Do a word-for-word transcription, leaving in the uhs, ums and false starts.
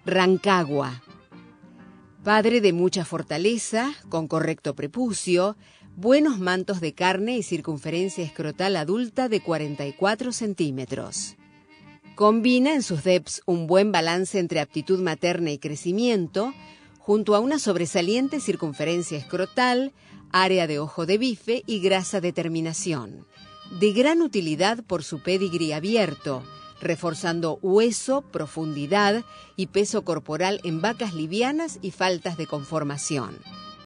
Rancagua. Padre de mucha fortaleza, con correcto prepucio, buenos mantos de carne y circunferencia escrotal adulta de cuarenta y cuatro centímetros. Combina en sus D E Ps un buen balance entre aptitud materna y crecimiento, junto a una sobresaliente circunferencia escrotal, área de ojo de bife y grasa de terminación. De gran utilidad por su pedigrí abierto, reforzando hueso, profundidad y peso corporal en vacas livianas y faltas de conformación.